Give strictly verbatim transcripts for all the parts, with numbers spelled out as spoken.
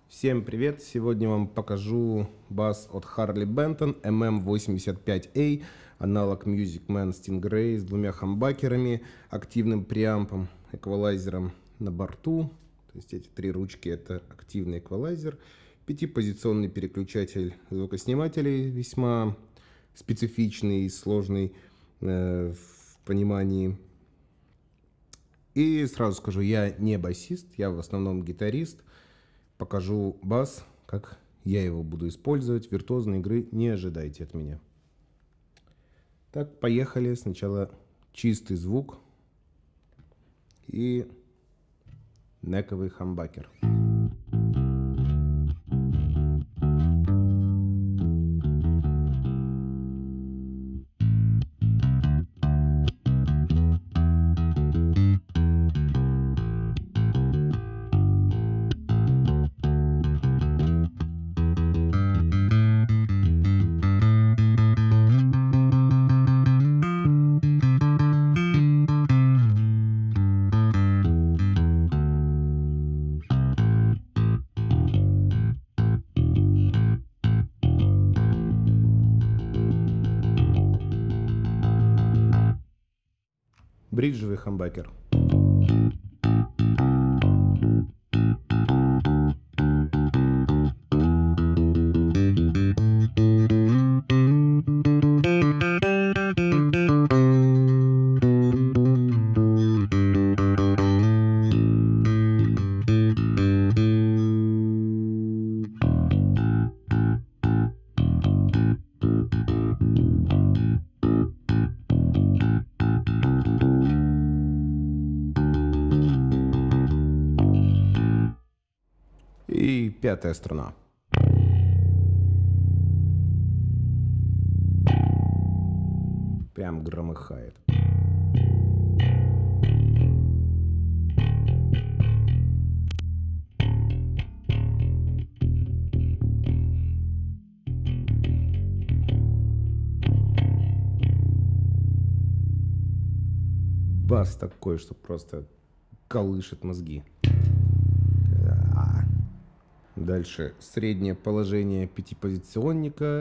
Всем привет! Сегодня вам покажу бас от Harley Benton эм эм восемьдесят пять эй, аналог Music Man Stingray с двумя хамбакерами, активным преампом, эквалайзером на борту. То есть эти три ручки — это активный эквалайзер, пятипозиционный переключатель звукоснимателей, весьма специфичный и сложный э, в понимании. И сразу скажу, я не басист, я в основном гитарист. Покажу бас, как я его буду использовать. Виртуозной игры не ожидайте от меня. Так, поехали. Сначала чистый звук и нековый хамбакер. Бриджевый хамбакер. И пятая струна. Прям громыхает. Бас такой, что просто колышет мозги. Дальше среднее положение пятипозиционника.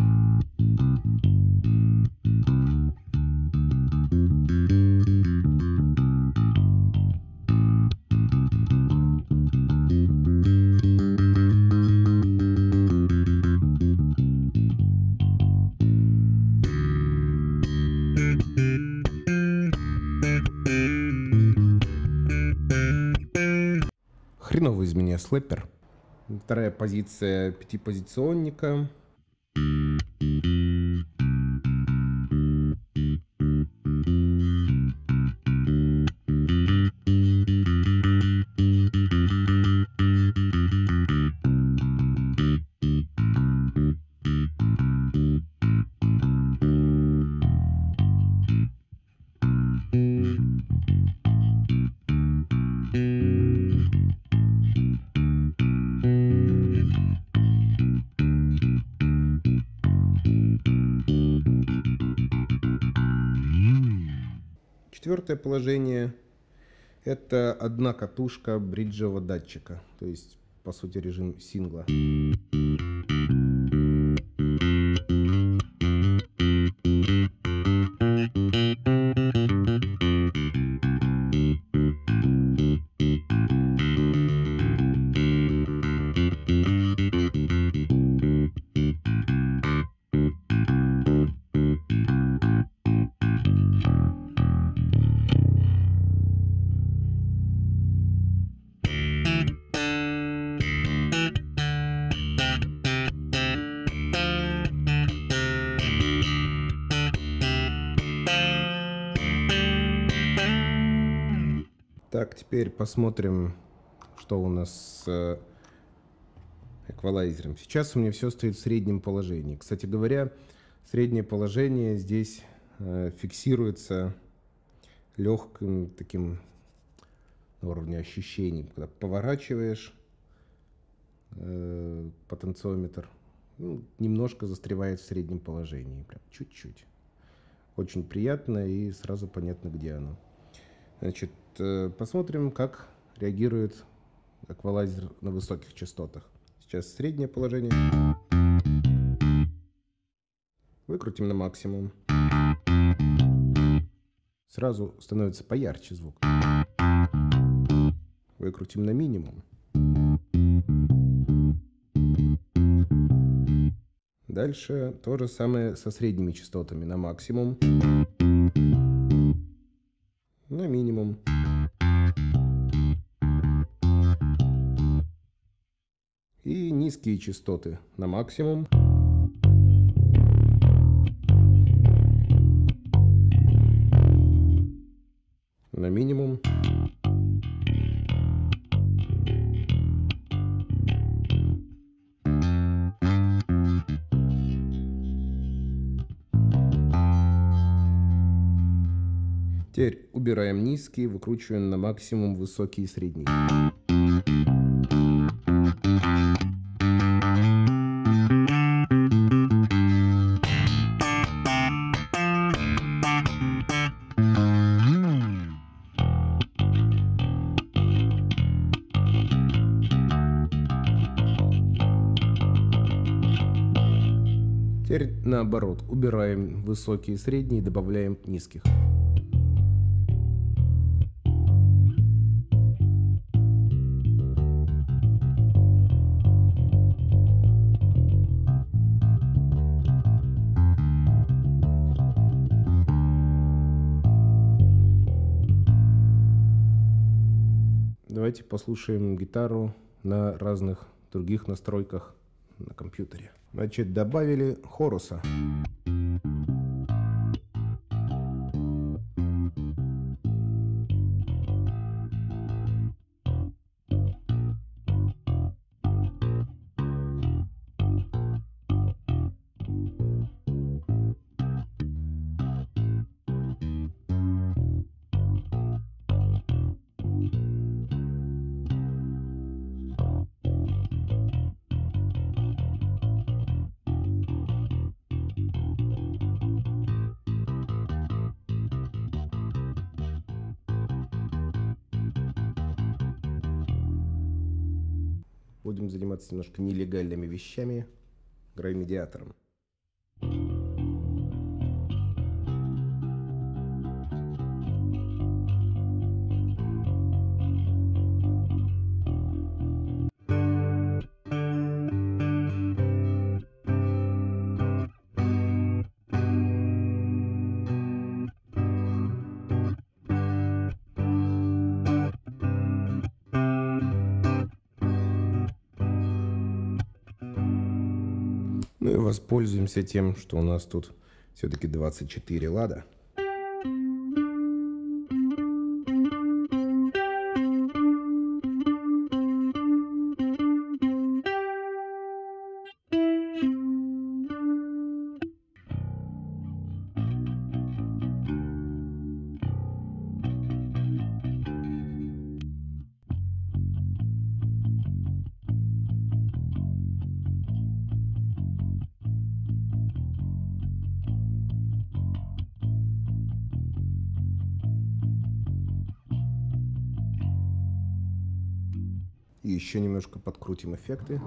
Хреновый из меня слэпер. Вторая позиция пятипозиционника. Четвертое положение — это одна катушка бриджевого датчика, то есть, по сути, режим сингла. Так, теперь посмотрим, что у нас с эквалайзером. Сейчас у меня все стоит в среднем положении. Кстати говоря, среднее положение здесь э, фиксируется легким таким на уровне ощущений. Когда поворачиваешь э, потенциометр, ну, немножко застревает в среднем положении. Прям чуть-чуть. Очень приятно и сразу понятно, где оно. Значит, посмотрим, как реагирует эквалайзер на высоких частотах. Сейчас среднее положение. Выкрутим на максимум. Сразу становится поярче звук. Выкрутим на минимум. Дальше то же самое со средними частотами. На максимум. На минимум. И низкие частоты на максимум. На минимум. Теперь убираем низкие, выкручиваем на максимум высокие и средние. Теперь наоборот, убираем высокие и средние, добавляем низких. Давайте послушаем гитару на разных других настройках на компьютере. Значит, добавили хоруса. Будем заниматься немножко нелегальными вещами, грай-медиатором. Ну и воспользуемся тем, что у нас тут все-таки двадцать четыре лада. И еще немножко подкрутим эффекты.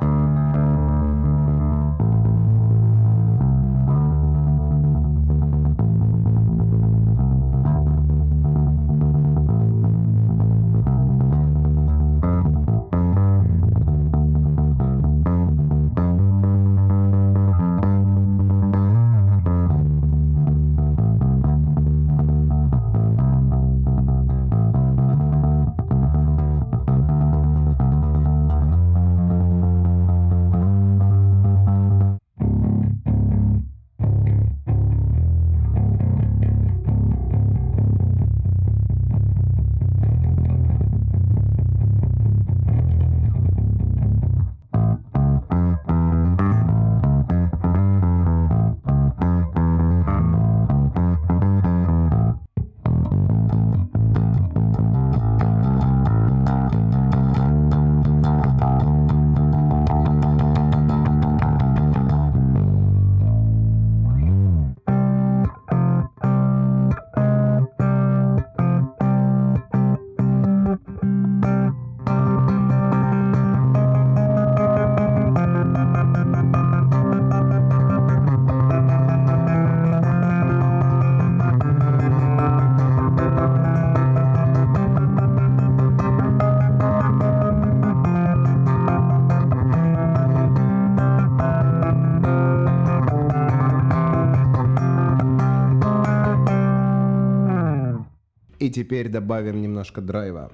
теперь добавим немножко драйва.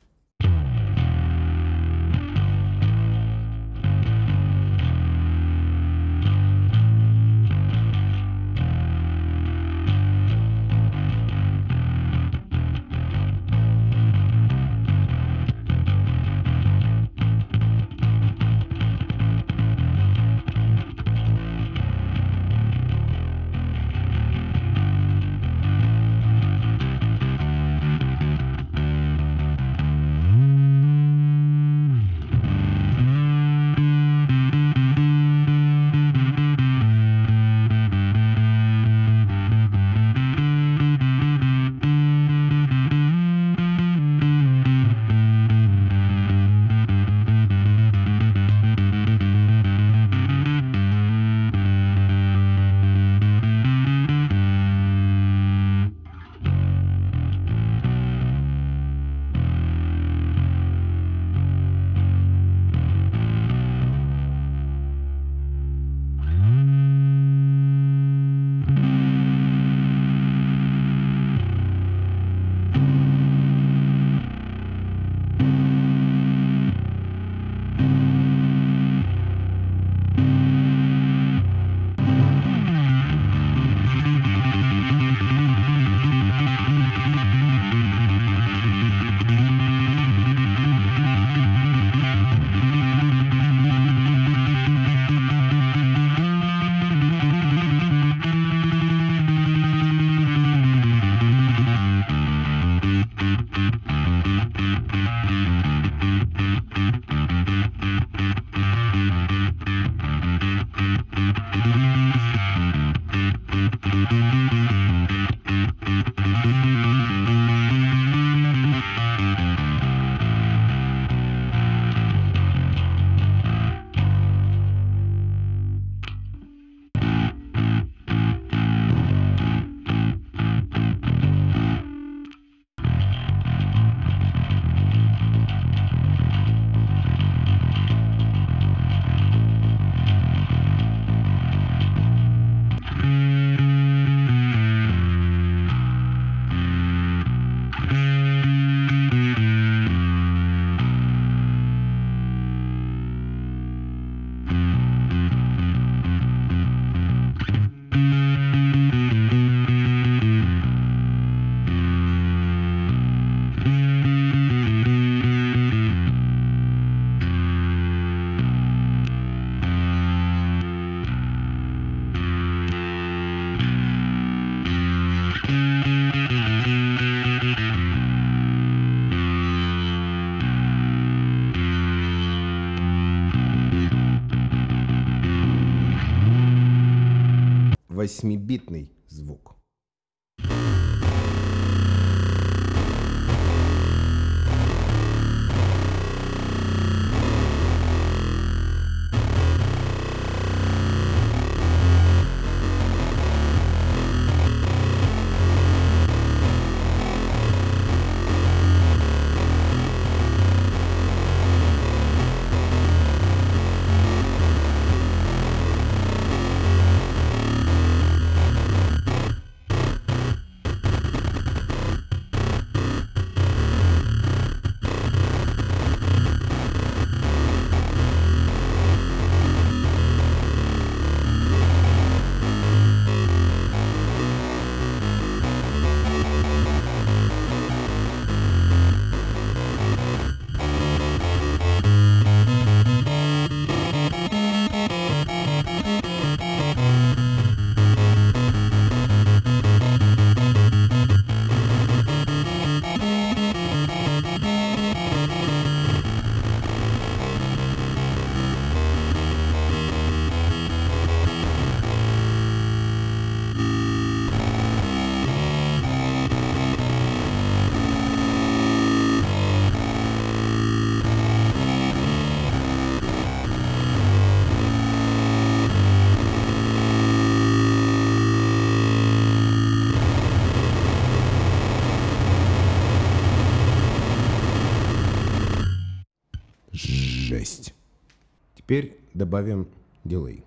Восьмибитный звук. Жесть. Теперь добавим дилей.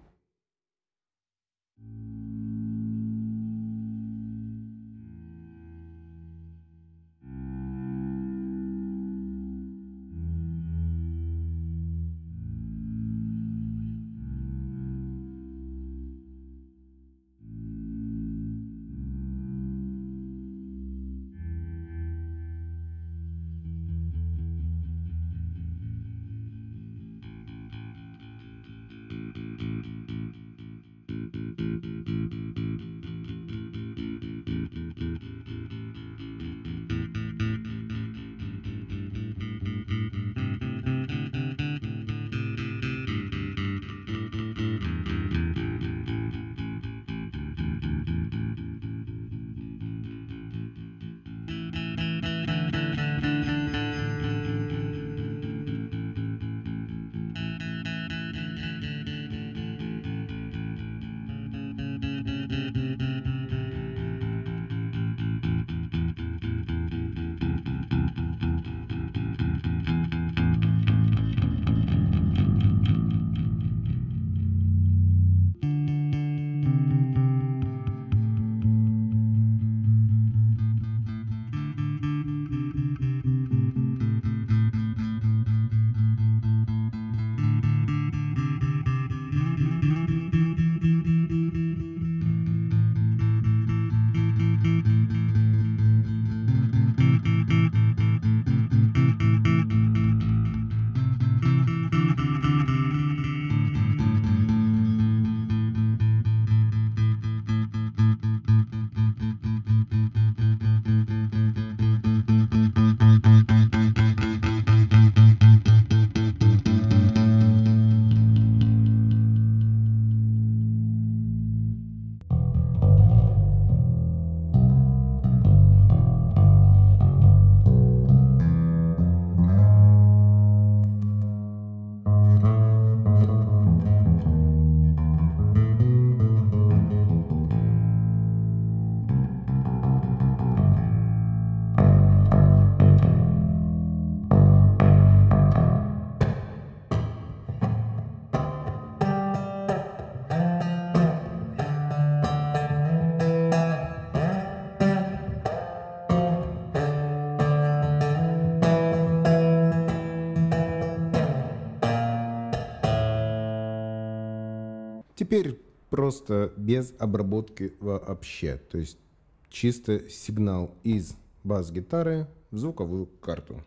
Теперь просто без обработки вообще, то есть чисто сигнал из бас-гитары в звуковую карту.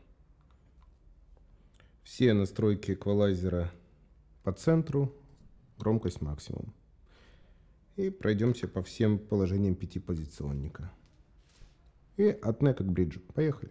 Все настройки эквалайзера по центру, громкость максимум. И пройдемся по всем положениям пятипозиционника. И от нека к бриджу. Поехали.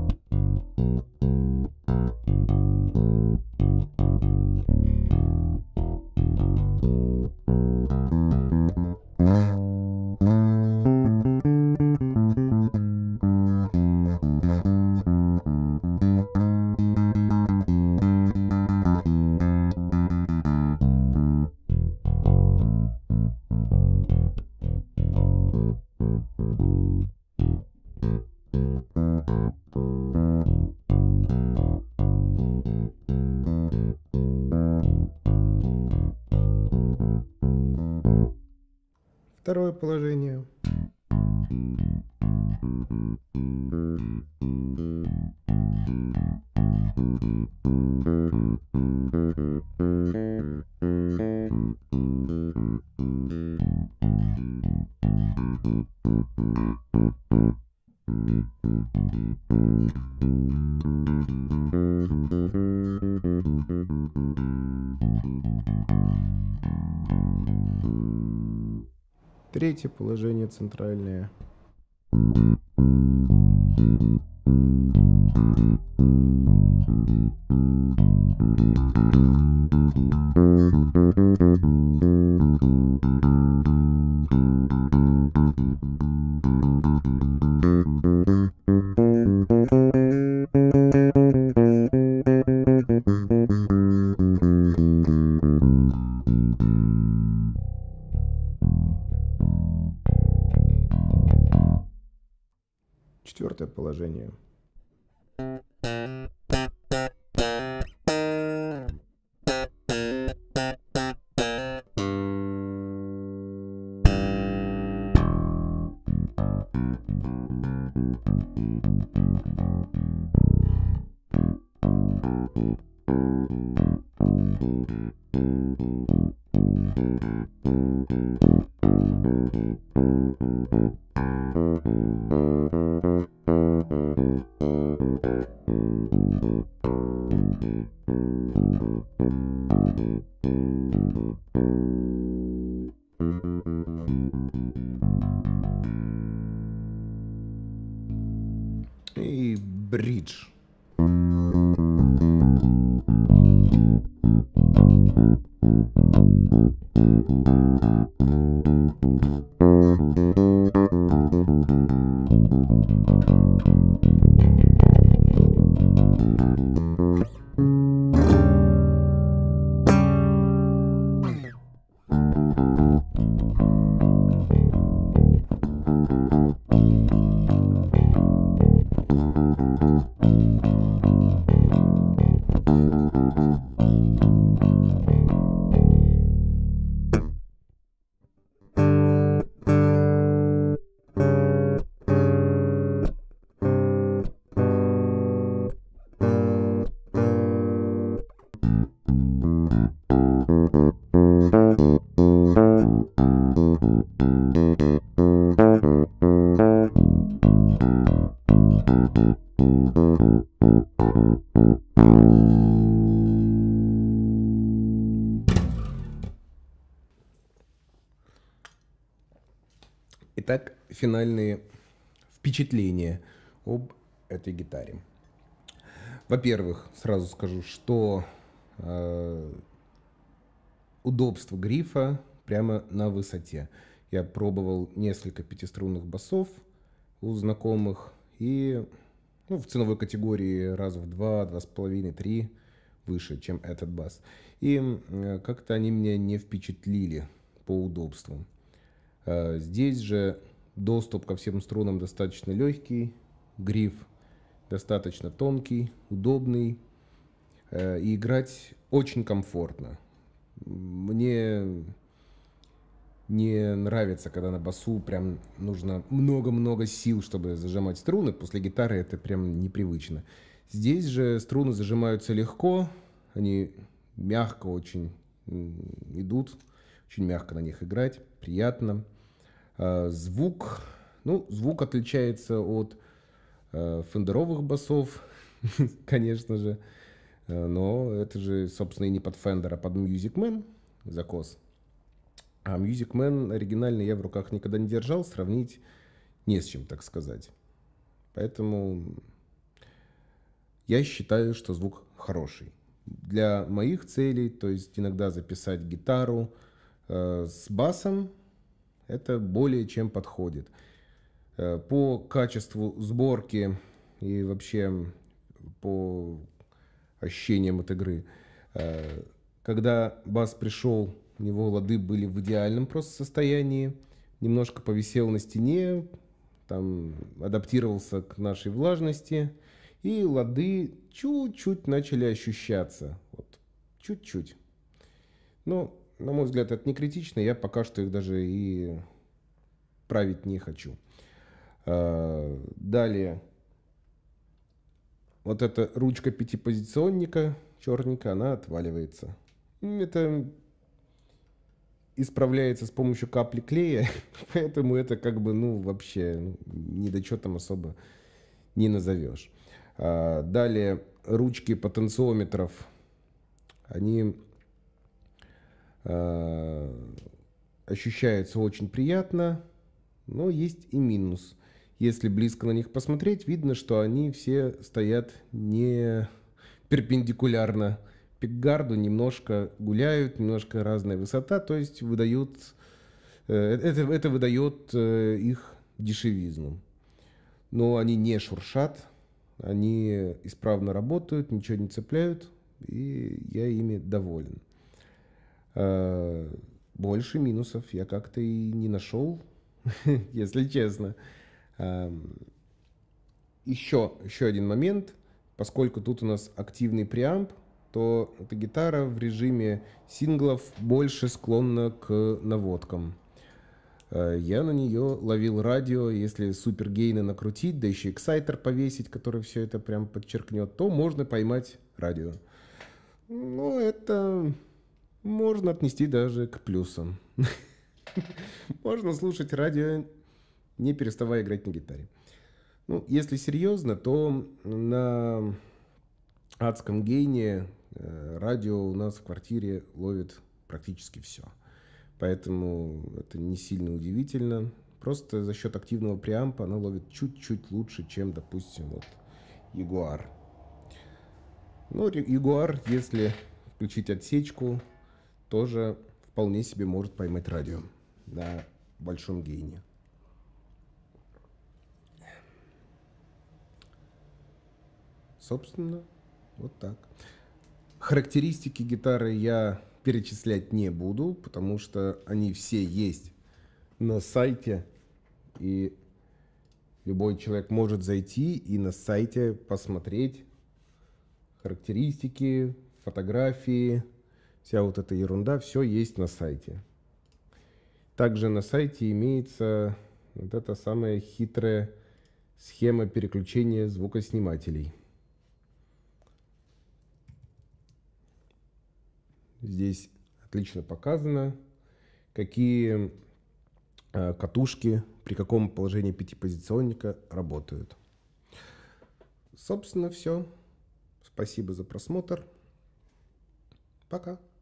Второе положение. Третье положение центральное. Четвертое положение. бридж. Итак, финальные впечатления об этой гитаре. Во-первых, сразу скажу, что э, удобство грифа прямо на высоте. Я пробовал несколько пятиструнных басов у знакомых, и ну, в ценовой категории раза в два, два с половиной, три выше, чем этот бас. И э, как-то они меня не впечатлили по удобству. Здесь же доступ ко всем струнам достаточно легкий, гриф достаточно тонкий, удобный, и играть очень комфортно. Мне не нравится, когда на басу прям нужно много-много сил, чтобы зажимать струны. После гитары это прям непривычно. Здесь же струны зажимаются легко, они мягко очень идут, очень мягко на них играть, приятно. Звук, ну, звук отличается от э, фендеровых басов, конечно же, но это же, собственно, и не под Fender, а под Music Man закос. А Music Man оригинальный я в руках никогда не держал, сравнить не с чем, так сказать. Поэтому я считаю, что звук хороший. Для моих целей, то есть иногда записать гитару э, с басом, это более чем подходит. По качеству сборки и вообще по ощущениям от игры. Когда бас пришел, у него лады были в идеальном просто состоянии. Немножко повисел на стене, там адаптировался к нашей влажности. И лады чуть-чуть начали ощущаться. Вот, чуть-чуть. Но на мой взгляд, это не критично, я пока что их даже и править не хочу. Далее, вот эта ручка пятипозиционника, черненькая, она отваливается. Это исправляется с помощью капли клея, поэтому это как бы, ну, вообще недочетом особо не назовешь. Далее, ручки потенциометров, они ощущаются очень приятно, но есть и минус. Если близко на них посмотреть, видно, что они все стоят не перпендикулярно пикгарду, немножко гуляют, немножко разная высота, то есть выдают, это, это выдает их дешевизну. Но они не шуршат, они исправно работают, ничего не цепляют, и я ими доволен. Больше минусов я как-то и не нашел, если честно. Еще, еще один момент. Поскольку тут у нас активный преамп, то эта гитара в режиме синглов больше склонна к наводкам. Я на нее ловил радио, если супергейны накрутить, да еще эксайтер повесить, который все это прям подчеркнет, то можно поймать радио. Ну, это... можно отнести даже к плюсам. Можно слушать радио, не переставая играть на гитаре. Ну, если серьезно, то на адском гейне радио у нас в квартире ловит практически все. Поэтому это не сильно удивительно. Просто за счет активного преампа она ловит чуть-чуть лучше, чем, допустим, вот Jaguar. Но Jaguar, если включить отсечку, тоже вполне себе может поймать радио на большом гейне. Собственно, вот так. Характеристики гитары я перечислять не буду, потому что они все есть на сайте, и любой человек может зайти и на сайте посмотреть характеристики, фотографии, вся вот эта ерунда, все есть на сайте. Также на сайте имеется вот эта самая хитрая схема переключения звукоснимателей. Здесь отлично показано, какие э, катушки при каком положении пятипозиционника работают. Собственно, все. Спасибо за просмотр. Пока.